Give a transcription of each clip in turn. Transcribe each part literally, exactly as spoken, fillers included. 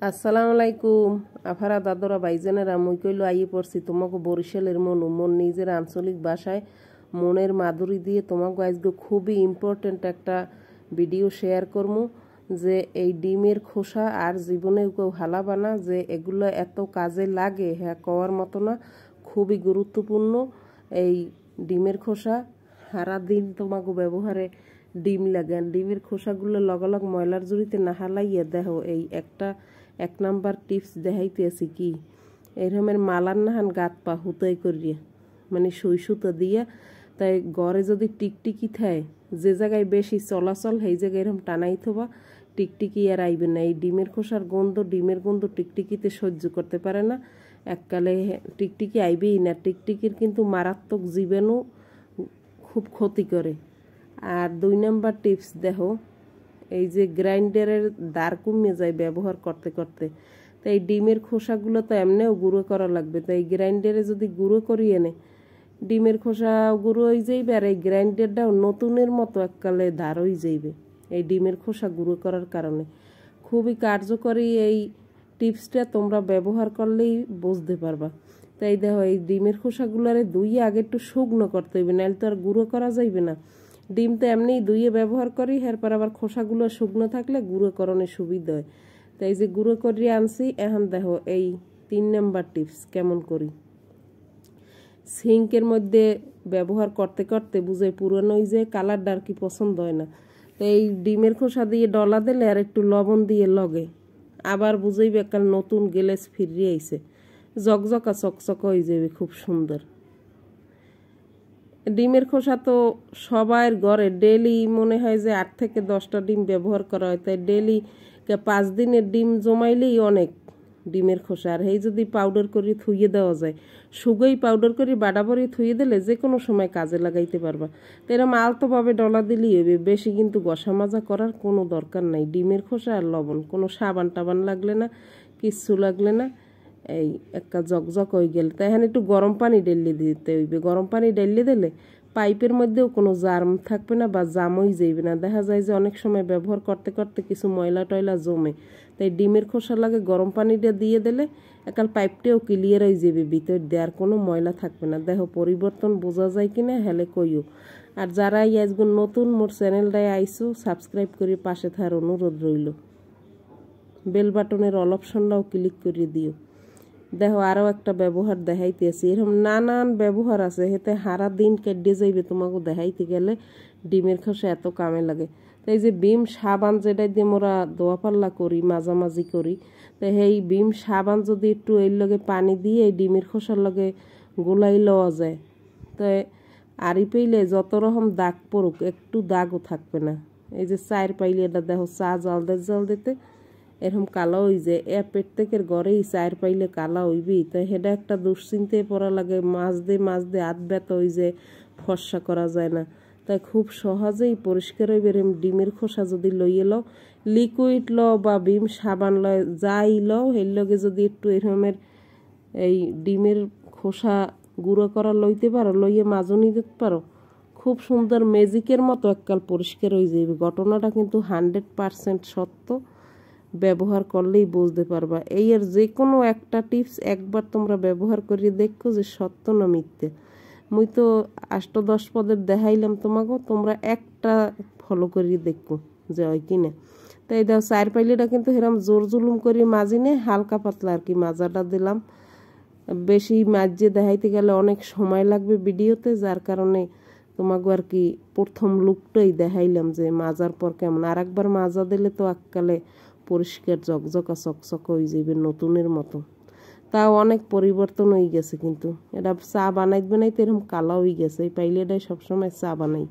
আসসালামু আলাইকুম আফারা দাদরা ভাইজানেরা মুই কইলো আইয়ে পড়ছি তোমাকে বরিশালের মনু মন নিজের আঞ্চলিক ভাষায় মনের মাধুরী দিয়ে তোমাকে আজকে খুবই ইম্পর্টেন্ট একটা ভিডিও শেয়ার করমু যে এই ডিমের খোসা আর জীবনে কেউ হালাবা না যে এগুলো এত কাজে লাগে হ্যাঁ কওয়ার মতো না, খুবই গুরুত্বপূর্ণ। এই ডিমের খোসা সারাদিন তোমাকে ব্যবহারে ডিম লাগান, ডিমের খোসাগুলো লগালগ ময়লার জুড়িতে না হালাইয়া দেখো এই একটা এক নাম্বার টিপস দেখাইতেছি কি এরকমের মালার নাহান গাত পা হুতাই করিয়া মানে সই সুতো দিয়া, তাই ঘরে যদি টিকটিকি থাকে যে জায়গায় বেশি চলাচল সেই জায়গায় এরকম টানাই থবা টিকটিকি আর আইবে না। এই ডিমের খোসার গন্ধ ডিমের গন্ধ টিকটিকিতে সহ্য করতে পারে না, এককালে টিকটিকি আইবেই না। টিকটিকির কিন্তু মারাত্মক জীবাণু খুব ক্ষতি করে। আর দুই নাম্বার টিপস দেখো এই যে গ্রাইন্ডারের দাঁড় কমিয়ে যায় ব্যবহার করতে করতে, তাই ডিমের খোসাগুলো তো এমনিও গুঁড়ো করা লাগবে, তাই গ্রাইন্ডারে যদি গুঁড়ো করিয়ে নে ডিমের খোসা গুঁড়ো হয়ে যাইবে আর এই গ্রাইন্ডারটাও নতুনের মতো এককালে দাঁড় হয়ে যাইবে এই ডিমের খোসা গুঁড়ো করার কারণে। খুবই কার্যকরী এই টিপসটা, তোমরা ব্যবহার করলেই বুঝতে পারবা। তাই দেখো এই ডিমের খোসাগুলোরে ধুইয়ে আগে একটু শুকনো করতে হইবে, নাহলে তো আর গুঁড়ো করা যাইবে না। ডিম তো এমনি ধুইয়ে ব্যবহার করি, এরপর আবার খোসাগুলো শুকনো থাকলে গুঁড়ো করণে সুবিধা হয়। তাই যে গুঁড়ো করিয়ে আনছি, এখন দেখো এই তিন নাম্বার টিপস কেমন করি। সিঙ্কের মধ্যে ব্যবহার করতে করতে বুঝে পুরনো ওই যে কালারটা আর কি পছন্দ হয় না, তো এই ডিমের খোসা দিয়ে ডলা দিলে আর একটু লবণ দিয়ে লগে আবার বুঝেইবে একটা নতুন গ্যাস ফিরিয়ে আইছে, জকজকা চকচকা হয়ে যাবে খুব সুন্দর। ডিমের খোসা তো সবার ঘরে ডেলি মনে হয় যে আট থেকে দশটা ডিম ব্যবহার করা হয়, তাই ডেলি পাঁচ দিনের ডিম জমাইলেই অনেক ডিমের খোসা। আর এই যদি পাউডার করে থুইয়ে দেওয়া যায়, সুগই পাউডার করে বাড়াবাড়ি থুইয়ে দিলে যে কোনো সময় কাজে লাগাইতে পারবা। তো এরকম আলতোভাবে ডলা দিলেই হবে, বেশি কিন্তু গসা মাজা করার কোনো দরকার নাই। ডিমের খোসা আর লবণ, কোনো সাবান টাবান লাগলে না, কিচ্ছু লাগলে না, এই একটা জকজক হয়ে গেল। তাই এখানে একটু গরম পানি ডেলি দিতে হইবে, গরম পানি ডেলি দিলে পাইপের মধ্যেও কোনো জার্ম থাকবে না বা জামই যাইবে না। দেখা যায় যে অনেক সময় ব্যবহার করতে করতে কিছু ময়লা টয়লা জমে, তাই ডিমের খোসা লাগে গরম পানিটা দিয়ে দিলে একাল পাইপটাও ক্লিয়ার হয়ে যাবে, ভিতর দেওয়ার কোনো ময়লা থাকবে না। দেখো পরিবর্তন বোঝা যায় কিনা হেলে কইও। আর যারা আজকে নতুন মোর চ্যানেলটায় আইসো সাবস্ক্রাইব করে পাশে থাকার অনুরোধ রইল, বেল বাটনের অল অপশনটাও ক্লিক করে দিও। দেখো আরও একটা ব্যবহার দেখাইতেছি, এরকম নানান ব্যবহার আছে, হেতে হারা দিন কেটে যাইবে তোমাকে দেখাইতে গেলে ডিমের খোসা এত কামে লাগে। তাই যে বিম সাবান যেটা দিয়ে মোরা দোয়া পাল্লা করি মাঝামাঝি করি, তো সেই বিম সাবান যদি একটু এর লগে পানি দিয়ে এই ডিমের খোসার লগে গোলাই লওয়া যায়, তো আড়ি পেইলে যত রকম দাগ পড়ুক একটু দাগও থাকবে না। এই যে চায়ের পাইলে এটা দেখো চা জল দে জল দিতে এরকম কালো হয়ে যায়, এ প্রত্যেকের ঘরেই চায়ের পাইলে কালা হইবি, তাই সেটা একটা দুশ্চিন্তে পড়া লাগে, মাছ দিয়ে মাছ দিয়ে হাত ব্যথা হয়ে যায়, ফর্সা করা যায় না। তাই খুব সহজেই পরিষ্কার হইবে এরকম ডিমের খোসা যদি লইয়ে লও, লিকুইড লও বা বিম সাবান লয় যাই লও, এর লগে যদি একটু এরকমের এই ডিমের খোসা গুঁড়ো করা লইতে পারো, লইয়ে মাজনি দিতে পারো, খুব সুন্দর ম্যাজিকের মতো এককাল পরিষ্কার হয়ে যাবে। ঘটনাটা কিন্তু হান্ড্রেড পারসেন্ট সত্য, ব্যবহার করলেই বুঝতে পারবা। এই এর যে কোনো একটা টিপস একবার তোমরা ব্যবহার করিয়ে দেখো যে সত্য না মিথ্যে। মুই তো আষ্ট দশ পদের দেখাইলাম তোমাকে, তোমরা একটা ফলো করিয়ে দেখো যে হয় কিনা। তাই দেখো চায়ের পাইলেটা কিন্তু এরকম জোর জুলুম করে মাজি নে, হালকা পাতলা আর কি মাজাটা দিলাম। বেশি মাজিয়ে দেখাইতে গেলে অনেক সময় লাগবে ভিডিওতে, যার কারণে তোমাকে আর কি প্রথম লুকটাই দেখাইলাম যে মাজার পর কেমন। আর একবার মাজা দিলে তো এককালে পরিষ্কার জকজকা চকচক হয়ে যাবে নতুনের মতো। তাও অনেক পরিবর্তন হয়ে গেছে, কিন্তু এটা চা বানাইতে বানাইতে এরকম কালা হয়ে গেছে। এই পাইলেটাই সবসময় চা বানাই।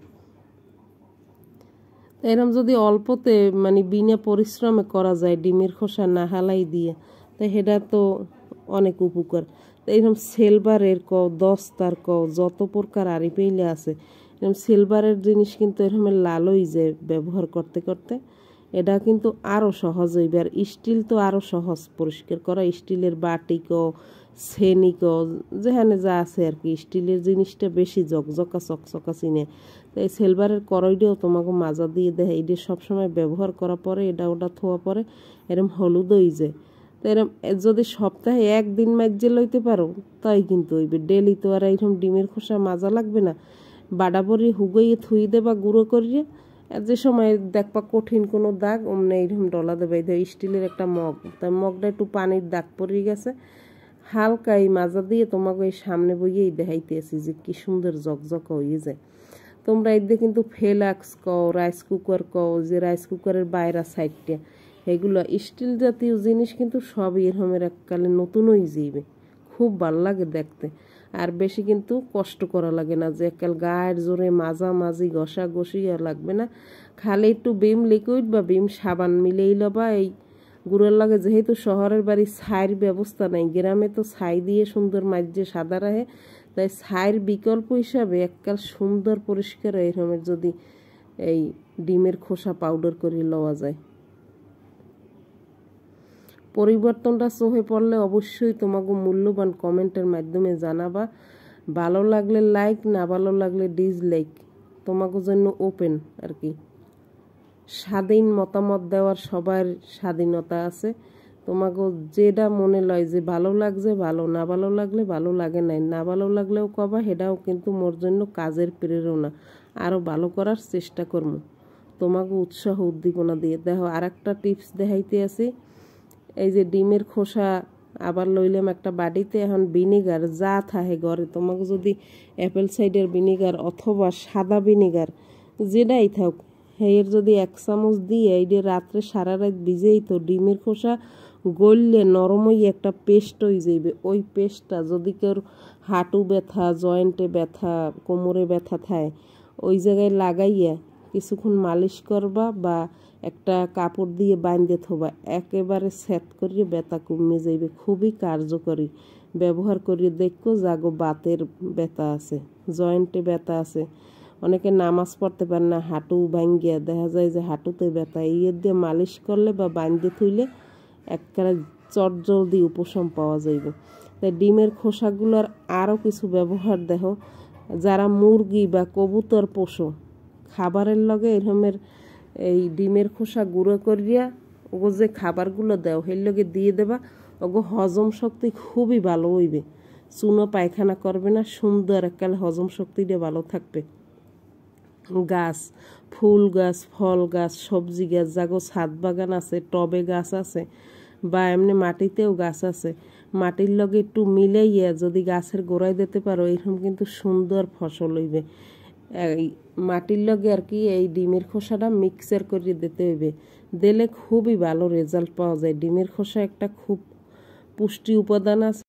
এরকম যদি অল্পতে মানে বিনা পরিশ্রমে করা যায় ডিমের খোসা না হালাই দিয়ে, তাই সেটা তো অনেক উপকার। এরকম সিলভারের কও দস্তার কও যত প্রকার আড়ি পেইলে আছে, এরকম সিলভারের জিনিস কিন্তু এরকম লাল হয়ে যায় ব্যবহার করতে করতে, এটা কিন্তু আরও সহজ হইবে। আর স্টিল তো আরও সহজ পরিষ্কার করা, স্টিলের বাটি কও ছেনি কও যেখানে যা আছে আর কি, স্টিলের জিনিসটা বেশি জকজকা চকচকা চিনে। তো এই সিলভারের কড়াইটাও তোমাকে মাজা দিয়ে দেয়, এইটা সবসময় ব্যবহার করার পরে এটা ওটা থোয়া পরে এরকম হলুদ হয়ে যায়, তো এরম যদি সপ্তাহে একদিন মাইজে লইতে পারো তাই কিন্তু হইবে। ডেলি তো আর এইরকম ডিমের খোসা মাজা লাগবে না। বাড়াবড়ি হুগইয়ে থুই দেবা গুঁড়ো করিয়ে, আর যে সময় দেখবা কঠিন কোনো দাগ অমনি এইরকম ডলা দেবে। এই স্টিলের একটা মগ, তাই মগটা একটু পানির দাগ পড়ে গেছে, হালকা এই মাজা দিয়ে তোমাকে এই সামনে বইয়েই দেখাইতেছি যে কি সুন্দর জকজক হয়ে যায়। তোমরা এদিকে কিন্তু ফেলাক্স কও, রাইস কুকার কও, যে রাইস কুকারের বাইরা সাইডটা, এগুলো স্টিল জাতীয় জিনিস কিন্তু সব এরকমের এককালে নতুন হয়ে যাইবে, খুব ভাল লাগে দেখতে। আর বেশি কিন্তু কষ্ট করা লাগে না, যে এককাল গায়ের জোরে মাজা মাজি ঘষা ঘষিয়া লাগবে না। খালি একটু বিম লিকুইড বা বিম সাবান মিলেই লবা। এই গুঁড়োর লাগে যেহেতু শহরের বাড়ি ছাইয়ের ব্যবস্থা নাই, গ্রামে তো ছাই দিয়ে সুন্দর মাঝে সাদা রাখে, তাই ছাইয়ের বিকল্প হিসাবে এককাল সুন্দর পরিষ্কার এরকমের যদি এই ডিমের খোসা পাউডার করে লওয়া যায়। পরিবর্তনটা চোখে পড়লে অবশ্যই তোমাকে মূল্যবান কমেন্টের মাধ্যমে জানাবা। ভালো লাগলে লাইক, না ভালো লাগলে ডিসলাইক, তোমাকে জন্য ওপেন আর কি। স্বাধীন মতামত দেওয়ার সবার স্বাধীনতা আছে। তোমাকে যেটা মনে লয় যে ভালো লাগছে ভালো, না ভালো লাগলে ভালো লাগে নাই, না ভালো লাগলেও কবা, সেটাও কিন্তু মোর জন্য কাজের প্রেরণা, আরও ভালো করার চেষ্টা করবো। তোমাকে উৎসাহ উদ্দীপনা দিয়ে দেখো। আর একটা টিপস দেখাইতে আছি, এই যে ডিমের খোসা আবার লইলাম একটা বাটিতে, এখন ভিনেগার যা থাকে ঘরে, তোমাকে যদি অ্যাপেল সাইডার ভিনেগার অথবা সাদা ভিনেগার যেটাই থাক, এর যদি এক চামচ দিয়ে এই যে রাত্রে সারা রাত ভিজেই তো ডিমের খোসা গললে নরমই একটা পেস্ট হয়ে যাইবে। ওই পেস্টটা যদি কেউ হাঁটু ব্যথা, জয়েন্টে ব্যথা, কোমরে ব্যথা থাকে, ওই জায়গায় লাগাইয়া কিছুক্ষণ মালিশ করবা বা একটা কাপড় দিয়ে বাঁধে থবা, একেবারে সেট করিয়ে ব্যথা কমে যাইবে। খুবই কার্যকরী, ব্যবহার করিয়ে দেখো। যাগো বাতের ব্যথা আছে, জয়েন্টে ব্যথা আছে, অনেকে নামাজ পড়তে পারে না, হাঁটু ভাঙ্গিয়া দেখা যায় যে হাঁটুতে ব্যথা, ইয়ে দিয়ে মালিশ করলে বা বাঁধে থইলে একবারে চটজলদি উপশম পাওয়া যাইবে। তাই ডিমের খোসাগুলোর আরও কিছু ব্যবহার দেখো। যারা মুরগি বা কবুতর পোষো, খাবারের লগে এরকমের এই ডিমের খোসা গুঁড়ো করিয়া ওগো যে খাবারগুলো দেও এর লগে দিয়ে দেবা, ওগো হজম শক্তি খুবই ভালো হইবে, চুনো পায়খানা করবে না, সুন্দর এককালে হজম শক্তিটা ভালো থাকবে। গাছ, ফুল গাছ, ফল গাছ, সবজি গাছ, যাগো ছাদ বাগান আছে, টবে গাছ আছে বা এমনি মাটিতেও গাছ আছে, মাটির লগে একটু মিলাইয়া যদি গাছের গোড়ায় দিতে পারো, এরকম কিন্তু সুন্দর ফসল হইবে। এই মাটির লগে আর কি এই ডিমের খোসাটা মিক্সার করে দিতে হইবে, দিলে খুবই ভালো রেজাল্ট পাওয়া যায়। ডিমের খোসা একটা খুব পুষ্টি উপাদান আছে।